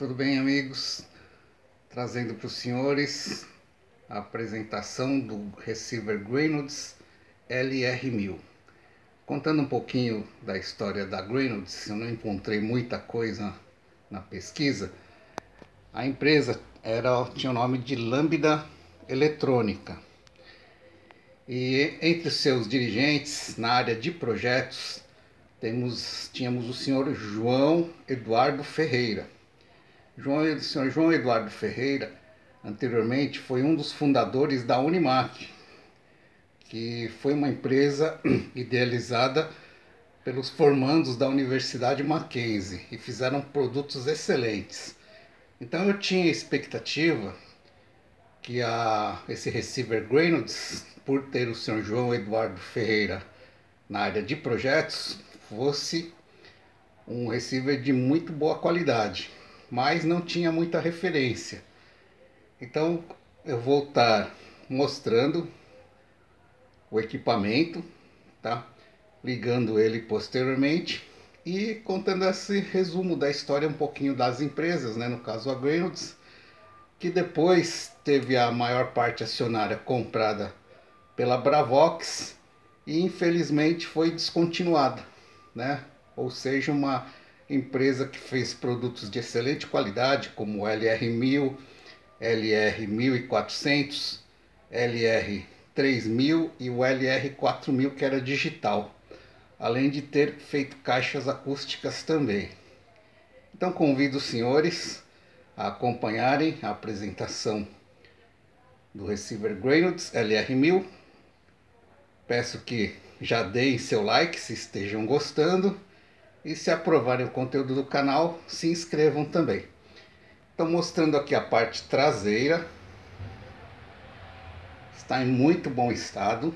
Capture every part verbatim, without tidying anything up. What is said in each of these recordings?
Tudo bem, amigos? Trazendo para os senhores a apresentação do receiver Grainods L R mil. Contando um pouquinho da história da Grainods, eu não encontrei muita coisa na pesquisa. A empresa era, tinha o nome de Lambda Eletrônica. E entre os seus dirigentes na área de projetos, temos, tínhamos o senhor João Eduardo Ferreira. João, o senhor João Eduardo Ferreira, anteriormente, foi um dos fundadores da Unimac, que foi uma empresa idealizada pelos formandos da Universidade Mackenzie e fizeram produtos excelentes. Então eu tinha expectativa que a, esse receiver Grainods, por ter o senhor João Eduardo Ferreira na área de projetos, fosse um receiver de muito boa qualidade, mas não tinha muita referência. Então eu vou estar mostrando o equipamento, tá? Ligando ele posteriormente e contando esse resumo da história um pouquinho das empresas, né? No caso a Grainods, que depois teve a maior parte acionária comprada pela Bravox e infelizmente foi descontinuada, né? Ou seja, uma empresa que fez produtos de excelente qualidade, como o L R mil, L R mil e quatrocentos, L R três mil e o L R quatro mil, que era digital, além de ter feito caixas acústicas também. Então convido os senhores a acompanharem a apresentação do receiver Grainods L R mil. Peço que já deem seu like se estejam gostando e, se aprovarem o conteúdo do canal, se inscrevam também. Estou mostrando aqui a parte traseira, está em muito bom estado.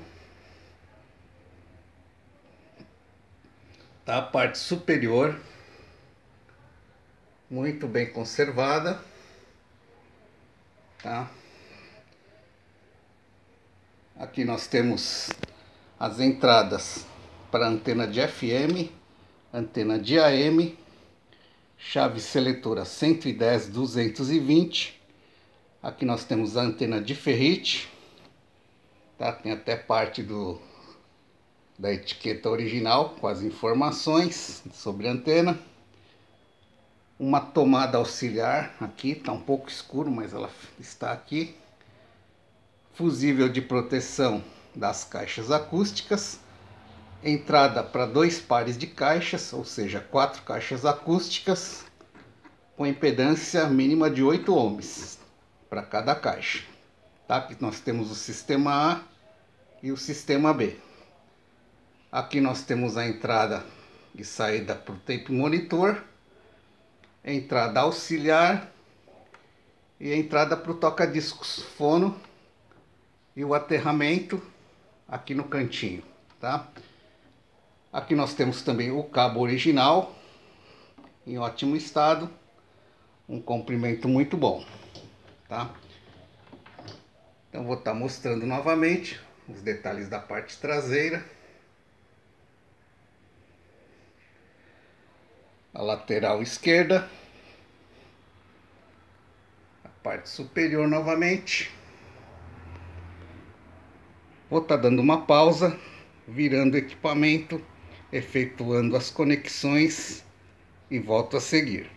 Tá a parte superior muito bem conservada, tá? Aqui nós temos as entradas para antena de F M, antena de A M, chave seletora cento e dez, duzentos e vinte. Aqui nós temos a antena de ferrite, tá? Tem até parte do, da etiqueta original com as informações sobre a antena. Uma tomada auxiliar aqui, tá um pouco escuro, mas ela está aqui. Fusível de proteção das caixas acústicas. Entrada para dois pares de caixas, ou seja, quatro caixas acústicas, com impedância mínima de oito ohms para cada caixa. Tá? Aqui nós temos o sistema A e o sistema B. Aqui nós temos a entrada e saída para o tape monitor, entrada auxiliar e entrada para o toca-discos fono e o aterramento aqui no cantinho, tá? Aqui nós temos também o cabo original em ótimo estado, um comprimento muito bom, tá? Então vou estar mostrando novamente os detalhes da parte traseira. A lateral esquerda, a parte superior novamente. Vou estar dando uma pausa, virando o equipamento, efetuando as conexões e volto a seguir.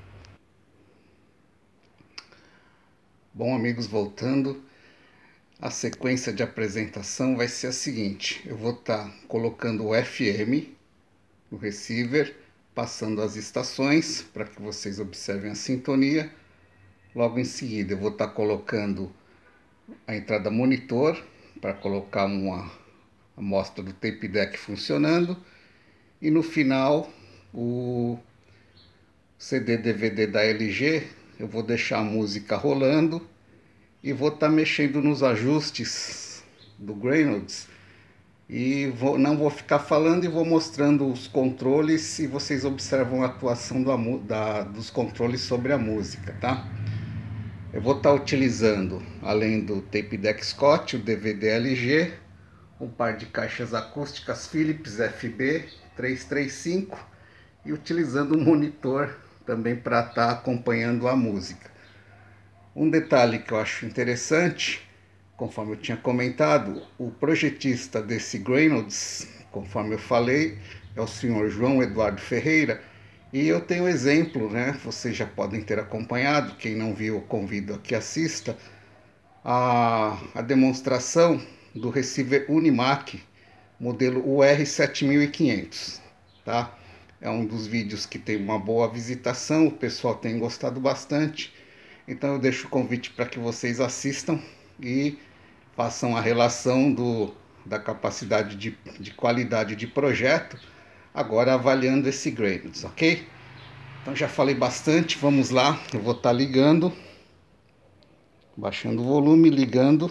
Bom, amigos, voltando, a sequência de apresentação vai ser a seguinte: eu vou estar colocando o F M no receiver, passando as estações para que vocês observem a sintonia. Logo em seguida eu vou estar colocando a entrada monitor para colocar uma amostra do tape deck funcionando, e no final o C D D V D da L G. Eu vou deixar a música rolando e vou estar mexendo nos ajustes do Grainods. E vou, não vou ficar falando e vou mostrando os controles e vocês observam a atuação do, da, dos controles sobre a música, tá? Eu vou estar utilizando, além do tape deck Scott, o D V D L G, um par de caixas acústicas Philips F B trezentos e trinta e cinco e utilizando um monitor também para estar acompanhando a música. Um detalhe que eu acho interessante, conforme eu tinha comentado, o projetista desse Greynotes, conforme eu falei, é o senhor João Eduardo Ferreira, e eu tenho exemplo, né? Vocês já podem ter acompanhado, quem não viu, eu convido a que assista, a, a demonstração do receiver Unimac, modelo U R sete mil e quinhentos, tá? É um dos vídeos que tem uma boa visitação, o pessoal tem gostado bastante. Então eu deixo o convite para que vocês assistam e façam a relação do, da capacidade de, de qualidade de projeto, agora avaliando esse Greynotes, ok? Então já falei bastante, vamos lá, eu vou estar ligando, baixando o volume, ligando.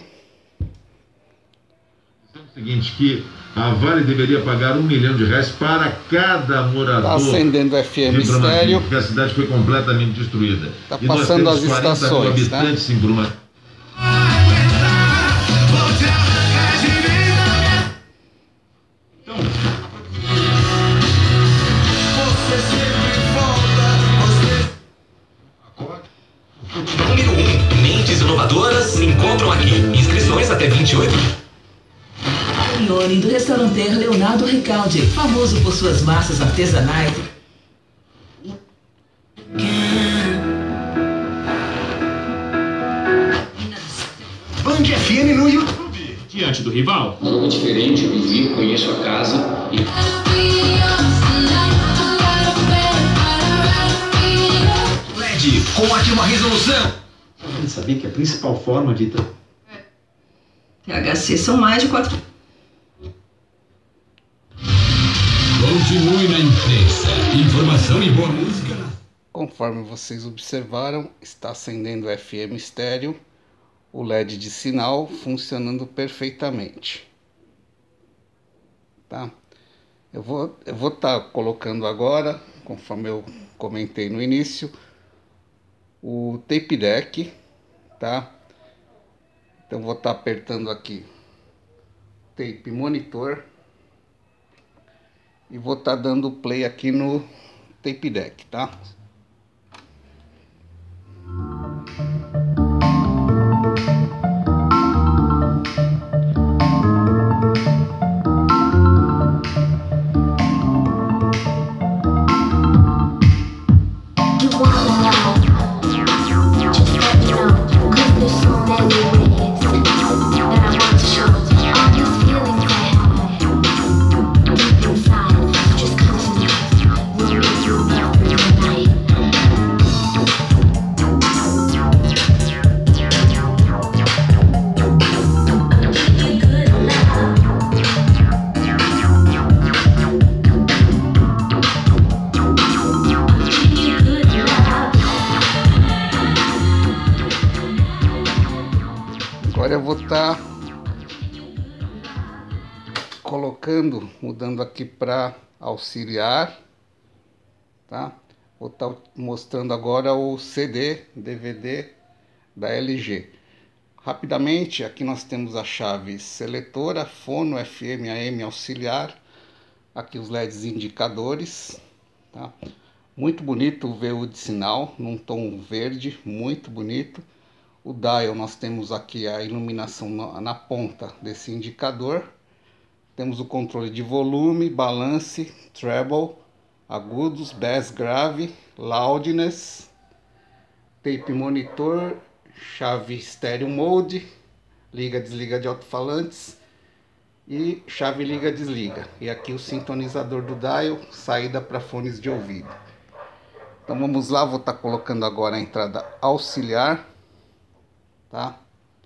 É o seguinte, que a Vale deveria pagar um milhão de reais para cada morador. Está acendendo F M estéreo. Porque a cidade foi completamente destruída. Está passando as estações, tá? Em Bruma. Então, Número um. Mentes inovadoras se encontram aqui. Inscrições até vinte e oito. Ione do restaurateur Leonardo Ricaldi, famoso por suas massas artesanais. Band F M no YouTube. Diante do rival. Jogo diferente, eu vivi, conheço a casa e... L E D com ótima resolução. Você sabia que a principal forma de... T H C são mais de quatro... Continue na imprensa. Informação e boa música. Conforme vocês observaram, está acendendo F M estéreo, o L E D de sinal funcionando perfeitamente. Tá? Eu vou eu vou estar colocando agora, conforme eu comentei no início, o tape deck, tá? Então vou estar apertando aqui tape monitor. E vou estar dando play aqui no tape deck, tá? Agora eu vou estar colocando, mudando aqui para auxiliar, tá? Vou estar mostrando agora o C D, D V D da L G. Rapidamente, aqui nós temos a chave seletora, fono, F M, A M, auxiliar. Aqui os L E Ds indicadores, tá? Muito bonito o V U de sinal, num tom verde, muito bonito. O dial, nós temos aqui a iluminação na, na ponta desse indicador. Temos o controle de volume, balance, treble, agudos, bass, grave, loudness, tape monitor, chave stereo mode, liga, desliga de alto-falantes e chave liga, desliga. E aqui o sintonizador do dial, saída para fones de ouvido. Então vamos lá, vou estar colocando agora a entrada auxiliar. Tá?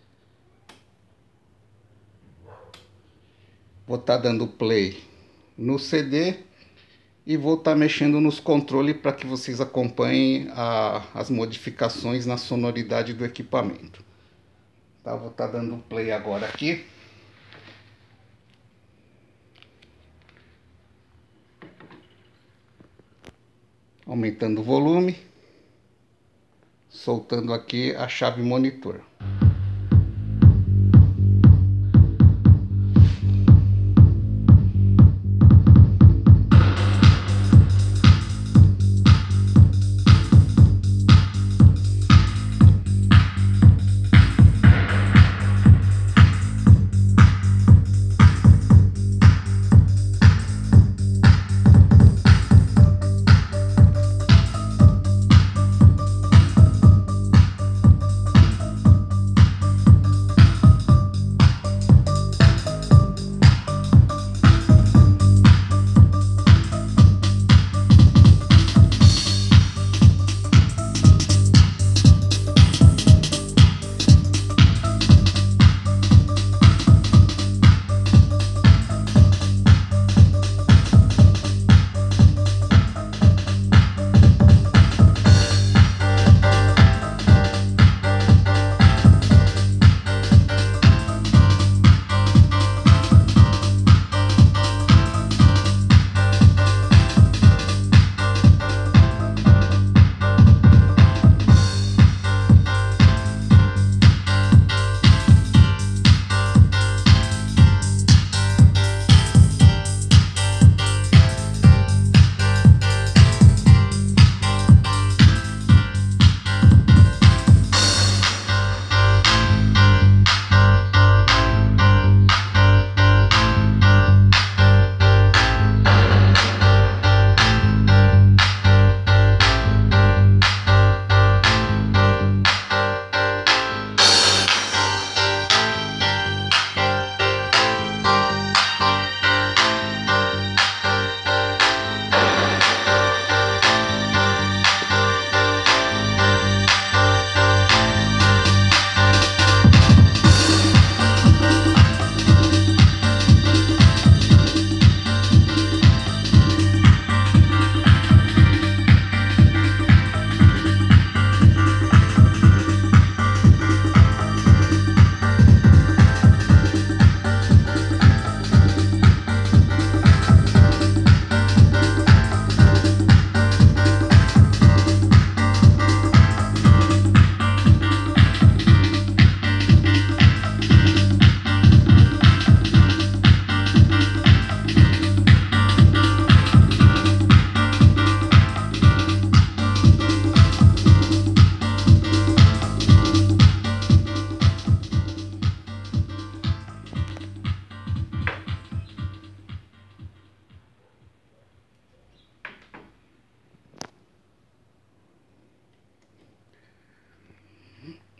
Vou estar dando play no C D e vou estar mexendo nos controles para que vocês acompanhem a, as modificações na sonoridade do equipamento. Tá? Vou estar dando play agora aqui. Aumentando o volume. Soltando aqui a chave monitor.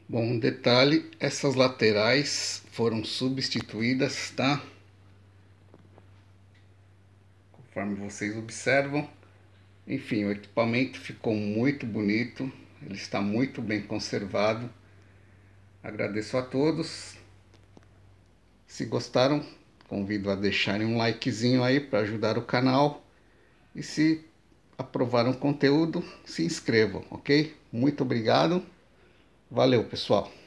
Bom, um detalhe, essas laterais foram substituídas, tá? Conforme vocês observam. Enfim, o equipamento ficou muito bonito, ele está muito bem conservado. Agradeço a todos. Se gostaram, convido a deixarem um likezinho aí para ajudar o canal. E se aprovaram o conteúdo, se inscrevam, ok? Muito obrigado. Valeu, pessoal.